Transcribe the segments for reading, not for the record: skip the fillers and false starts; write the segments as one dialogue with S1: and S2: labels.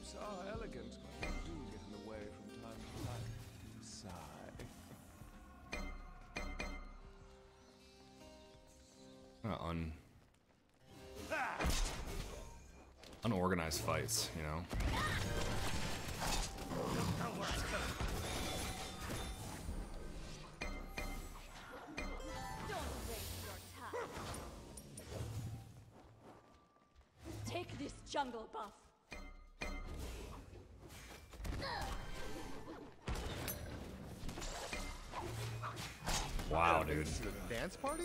S1: moves are elegant, but they do get in the way from time to time. Sigh.
S2: Unorganized fights, you know.
S3: Don't waste your time. Take this jungle buff.
S2: Wow, dude.
S4: Dance party?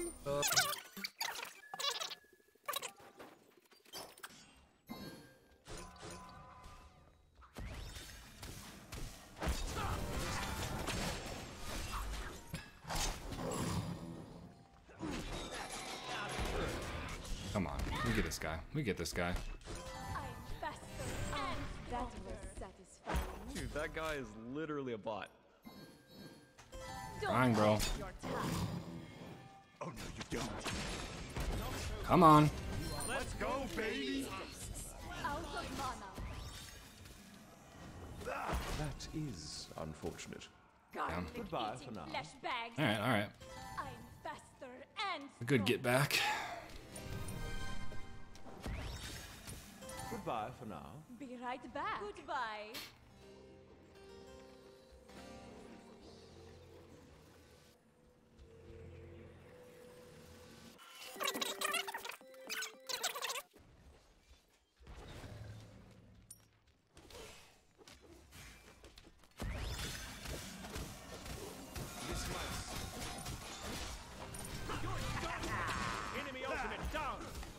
S2: Come on, we get this guy. We get this guy.
S3: I'm faster and that was satisfying.
S5: Dude, that guy is literally a bot.
S3: Don't
S2: Fine, bro.
S3: waste your time.
S4: Oh no, you don't.
S2: Come on.
S4: Let's go, baby.
S3: Out of mana.
S1: That is unfortunate.
S3: Garlic
S1: Goodbye
S3: eating
S1: for now.
S3: flesh bags.
S2: All right, all right.
S3: I'm faster and
S2: A good get back.
S1: Goodbye for now.
S3: Be right back. Goodbye.
S5: Enemy ultimate down.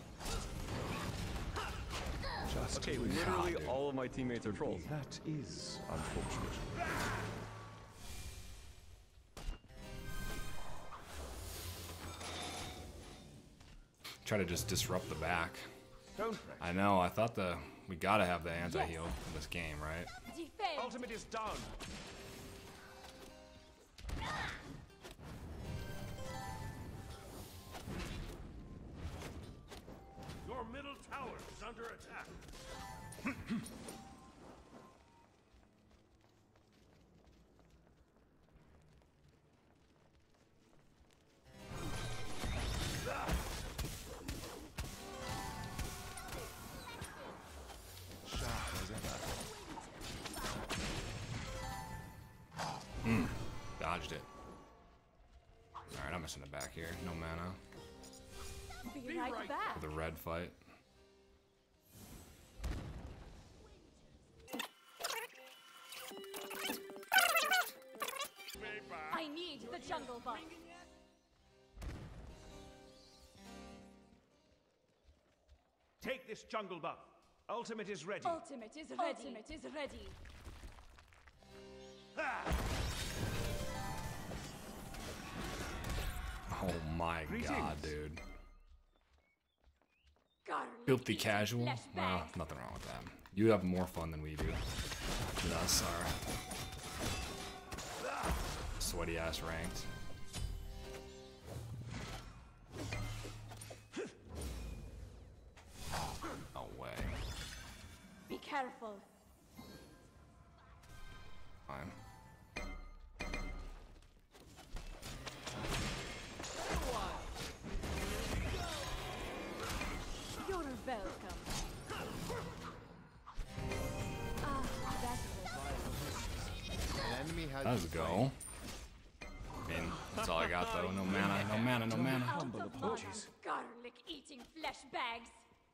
S1: Just
S5: Okay,
S1: when
S5: literally
S1: you-
S5: all of my teammates are trolls.
S1: That is unfortunate.
S2: Try to just disrupt the back.
S1: Don't wreck.
S2: I know, I thought we gotta have the anti-heal in this game, right?
S3: Defend.
S5: Ultimate is down. Your middle tower is under attack.
S1: Sharp as ever.
S2: Dodged it. Alright, I'm missing the back here. No mana.
S3: Be right back.
S2: The red fight.
S3: I need the jungle buff.
S5: Take this jungle buff. Ultimate is ready.
S3: Ultimate is ready. Ultimate is ready.
S2: Oh my
S5: Greetings.
S2: god, dude.
S3: Garlic
S2: Filthy
S3: eating
S2: casual?
S3: flesh
S2: Well,
S3: bags.
S2: nothing wrong with that. You have more fun than we do. Than us are sweaty ass ranked. No way.
S3: Be careful.
S2: Fine.
S3: You're welcome. Ah, that was
S4: An enemy has
S2: Let's
S4: you
S2: go. I mean, that's all I got though. No mana, no mana, no mana.
S3: out of mana. Garlic eating flesh bags.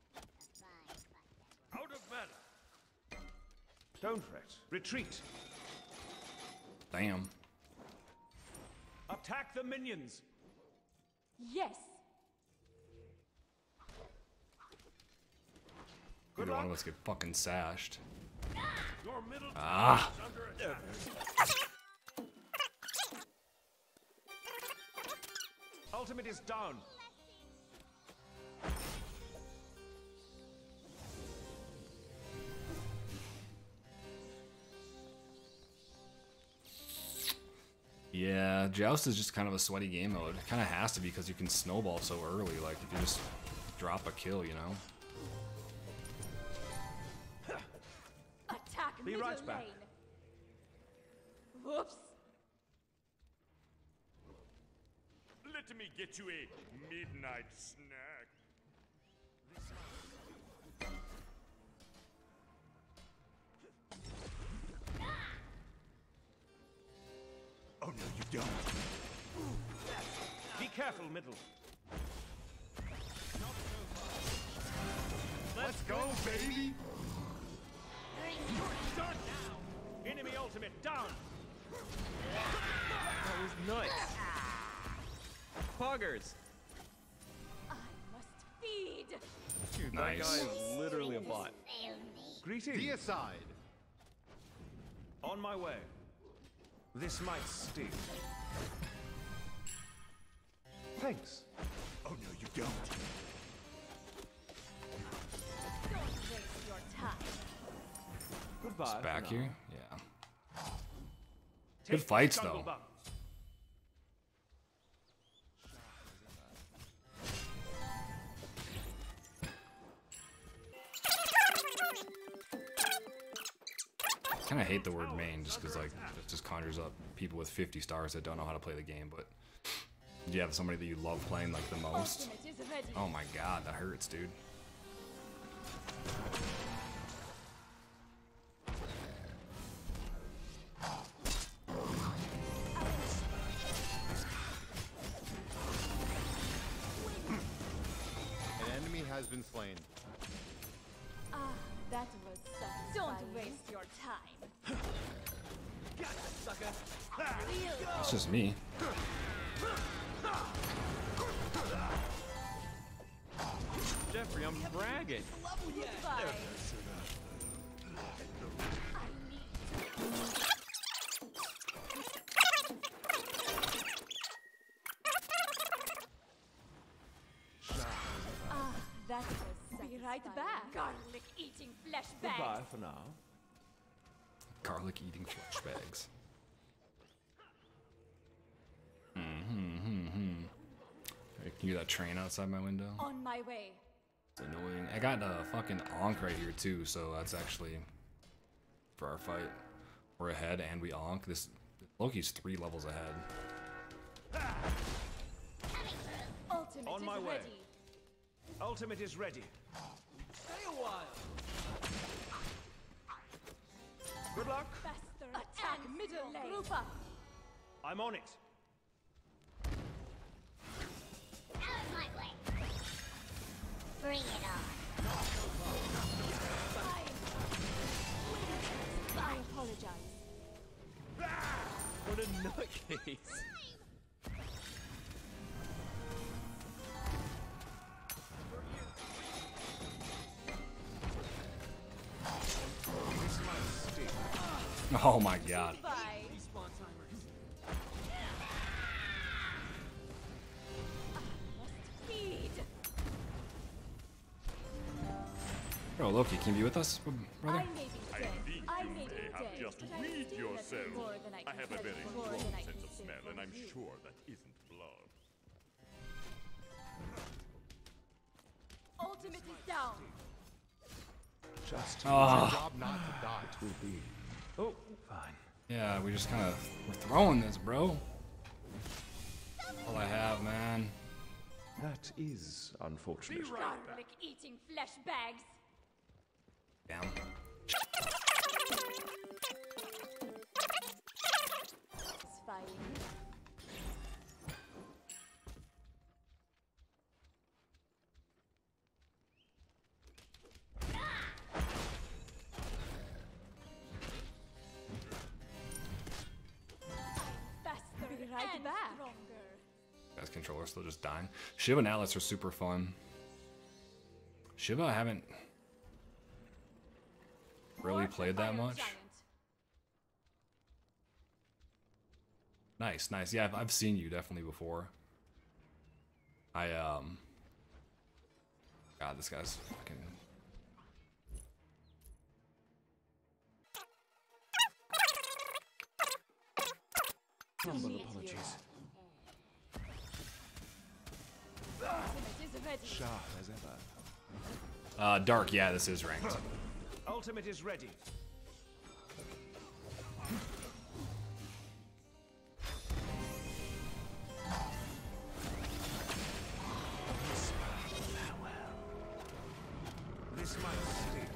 S5: Out of mana. Don't fret. Retreat.
S2: Damn.
S5: Attack the minions.
S3: Yes.
S2: Maybe one of us get fucking sashed.
S5: Your middle
S2: Ah.
S5: is under attack. Ultimate is down.
S2: Yeah, Joust is just kind of a sweaty game mode. It kind of has to be because you can snowball so early. Like, if you just drop a kill, you know?
S5: right
S3: middle
S5: back.
S3: lane. Whoops.
S4: Let me get you a midnight snack. Oh no, you don't.
S5: Be careful, middle.
S4: Let's go, baby.
S5: Done now. Enemy ultimate down.
S6: That was nice. Poggers.
S3: I must feed.
S6: Dude,
S2: Nice.
S6: that guy is literally a bot.
S5: Greetings.
S4: Deicide.
S5: On my way. This might sting. Thanks.
S4: Oh no, you don't.
S3: Don't waste your time.
S5: Goodbye. for
S2: Back
S5: now.
S2: here? Yeah.
S5: Take
S2: Good fights,
S5: this jungle
S2: though.
S5: buff.
S2: Kind of hate the word main just because, like, it just conjures up people with 50 stars that don't know how to play the game, but do you have somebody that you love playing, like, the most?
S3: Ultimate is ready.
S2: Oh my god, that hurts, dude.
S7: An enemy has been slain.
S3: Ah, that was satisfying. Don't waste your time.
S2: It's just me.
S6: Jeffrey, I'm bragging.
S3: Goodbye. I need Ah, that was satisfying. Be right back. Garlic eating flesh bags.
S5: Goodbye for now.
S2: Garlic eating flesh bags. Hey, can you hear that train outside my window?
S3: On my way.
S2: It's annoying. I got a fucking Ankh right here too, so that's actually for our fight. We're ahead and we Ankh. This Loki's 3 levels ahead.
S3: Ultimate
S5: On
S3: is
S5: my way.
S3: ready.
S5: Ultimate is ready.
S6: Stay a while.
S5: Good luck.
S3: Faster. Attack middle lane. Group up.
S5: I'm on it.
S8: Out of my way. Bring it on.
S3: I apologize.
S6: What a nutcase.
S5: This might sting.
S2: Oh my god.
S3: Bye. Must feed.
S2: Bro, Loki, can you be with us, brother?
S3: I may be dead.
S4: think
S3: I
S4: you
S3: may
S4: may
S3: be
S4: have
S3: dead,
S4: just
S3: but I
S4: weed
S3: still have
S4: yourself.
S3: more than
S4: I
S3: can
S4: have a
S3: tell
S4: very
S3: you, more
S4: strong
S3: than I
S4: sense
S3: can
S4: of
S3: say
S4: smell,
S3: for
S4: and I'm
S3: you.
S4: sure that isn't blood.
S3: Ultimate is down.
S5: Just
S2: Oh,
S7: Job not to die.
S5: will be. Oh, fine.
S2: yeah, we just kind of we're throwing this, bro. All I have, man.
S5: That is unfortunate.
S3: Garlic eating flesh bags.
S2: Damn.
S3: Satisfying. Faster. Be right
S8: and
S3: back.
S8: stronger.
S2: Guys, controller still just dying. Shiva and Atlas are super fun. Shiva, I haven't really played that
S3: Fire
S2: much.
S3: giant.
S2: Nice, nice. Yeah, I've seen you definitely before. God, this guy's fucking.
S5: Humble apologies.
S3: Ultimate is ready.
S5: Sharp as ever.
S2: Dark, yeah, this is ranked.
S5: Ultimate is ready. This might sting.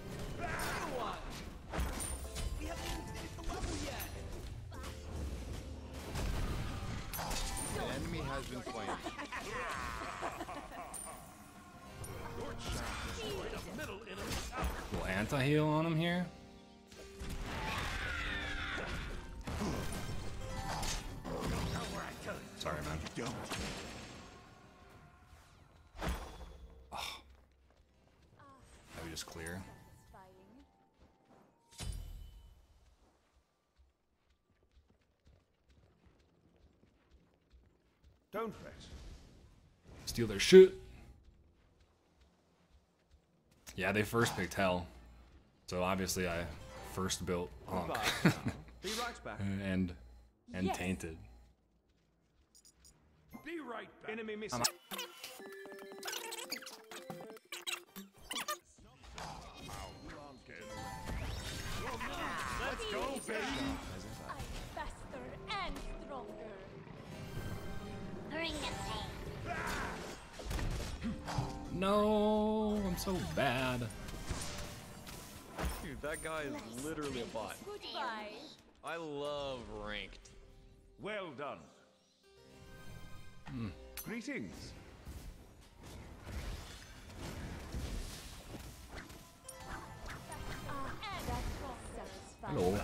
S6: We haven't even finished the level yet.
S7: An enemy has been slain.
S2: Little anti-heal on him here. Sorry, man. Oh. Maybe just clear.
S3: Satisfying.
S5: Don't fret.
S2: Steal their shit. Yeah, they first picked Hell. So obviously I first built Honk.
S5: Goodbye. Be right back.
S2: and
S3: Yes.
S2: Tainted.
S5: Be right back. Enemy missing.
S4: Let's go, baby.
S3: I'm faster and stronger.
S8: Bring the pain.
S2: No, I'm so bad.
S6: Dude, that guy is literally a bot.
S3: Goodbye.
S6: I love ranked.
S5: Well done. Greetings.
S3: And that was satisfying.
S2: Hello.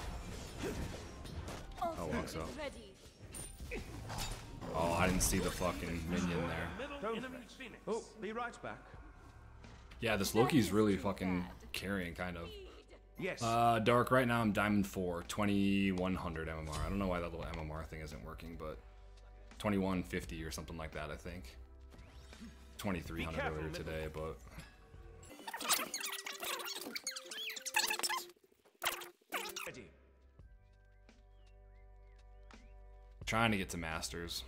S3: Ultimate
S2: walks
S3: is
S2: up.
S3: ready.
S2: Oh, I didn't see the fucking minion there.
S5: Don't fret. Oh, be right back.
S2: Yeah, this Loki's really fucking carrying, kind of.
S5: Yes.
S2: Dark, right now I'm Diamond 4, 2100 MMR. I don't know why that little MMR thing isn't working, but 2150 or something like that, I think. 2300
S5: careful,
S2: earlier today, but
S5: Ready.
S2: trying to get to Masters.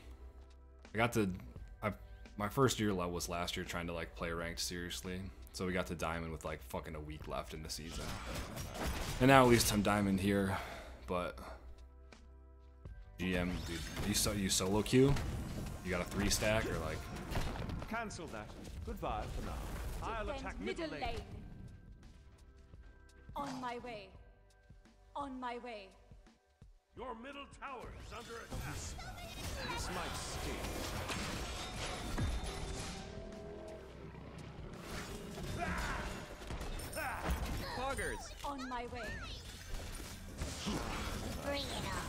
S2: My first year level was last year trying to like play ranked seriously. So we got to Diamond with like fucking a week left in the season. And now at least I'm Diamond here, but GM, dude, you solo queue? You got a 3 stack or like?
S5: Cancel that. Goodbye for now. I'll
S3: Defend
S5: attack
S3: middle
S5: middle
S3: lane.
S5: lane.
S3: On my way. On my way.
S4: Your middle tower is under attack.
S5: This might sting.
S6: Poggers!
S3: On my way.
S8: Bring it on.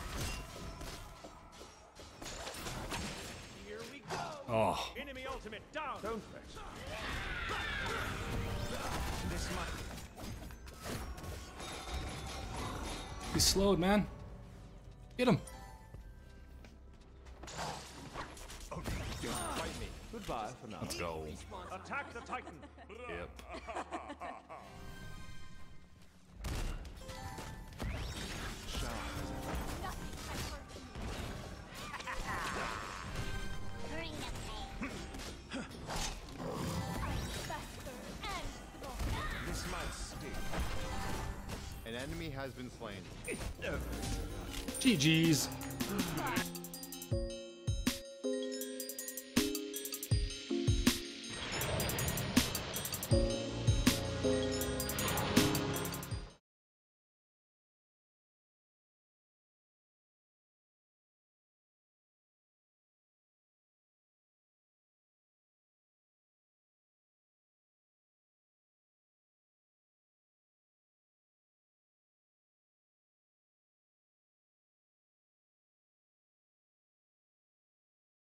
S5: Here we go.
S2: Oh,
S5: Enemy ultimate down. Don't fret. This might.
S2: he's slowed, man. Get him.
S5: Fight me. Goodbye for now.
S2: Let's go.
S5: Attack the Titan.
S2: Yep.
S8: Bring the pain.
S3: Faster and stronger.
S5: This might sting.
S7: An enemy has been slain.
S2: GG's.
S3: Goodbye.